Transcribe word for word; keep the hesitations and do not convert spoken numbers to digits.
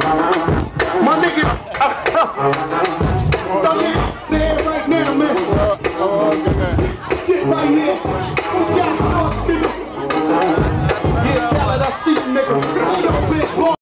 My niggas, throw your head right now, man. Sit right here. Scout Sports, nigga. Yeah, Khaled, I see you, nigga. Show big boy.